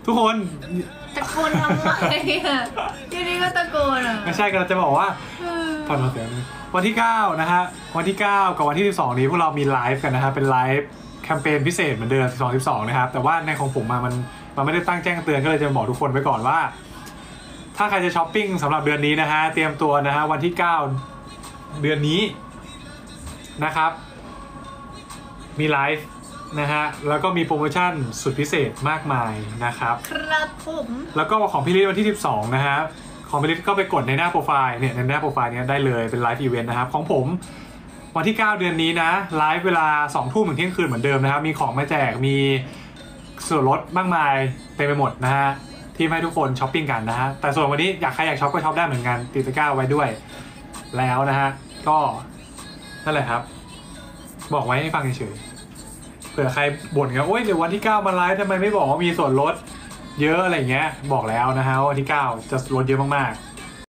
ทุกคนตะโกนทำไมอ่ะทีนี้ก็ตะโกนอ่ะไม่ใช่ก็จะบอกว่าผ่อนมาเสียงวันที่9นะฮะวันที่9กับวันที่12นี้พวกเรามีไลฟ์กันนะฮะเป็นไลฟ์แคมเปญพิเศษเหมือนเดิม12นะครับแต่ว่าในของผมมันไม่ได้ตั้งแจ้งเตือนก็เลยจะบอกทุกคนไว้ก่อนว่าถ้าใครจะช้อปปิ้งสำหรับเดือนนี้นะฮะเตรียมตัวนะฮะวันที่9เดือนนี้นะครับมีไลฟ์นะฮะแล้วก็มีโปรโมชั่นสุดพิเศษมากมายนะครับครับผมแล้วก็ของพี่ลิศวันที่12นะฮะของพี่ลิศก็ไปกดในหน้าโปรไฟล์เนี่ยในหน้าโปรไฟล์นี้ได้เลยเป็นไลฟ์อีเวนต์นะครับของผมวันที่9เดือนนี้นะไลฟ์เวลา20 ทุ่มถึงเที่ยงคืนเหมือนเดิมนะครับมีของมาแจกมีส่วนลดมากมายเต็มไปหมดนะฮะที่ให้ทุกคนช้อปปิ้งกันนะฮะแต่ส่วนวันนี้ใครอยากช็อปก็ช็อปได้เหมือนกันติดตะกร้าไว้ด้วยแล้วนะฮะก็นั่นแหละครับบอกไว้ให้ฟังเฉยๆเผื่อใครบ่นกันโอ๊ยเดี๋ยววันที่9มาไลฟ์ทำไมไม่บอกว่ามีส่วนลดเยอะอะไรเงี้ยบอกแล้วนะฮะวันที่9จะลดเยอะมากๆ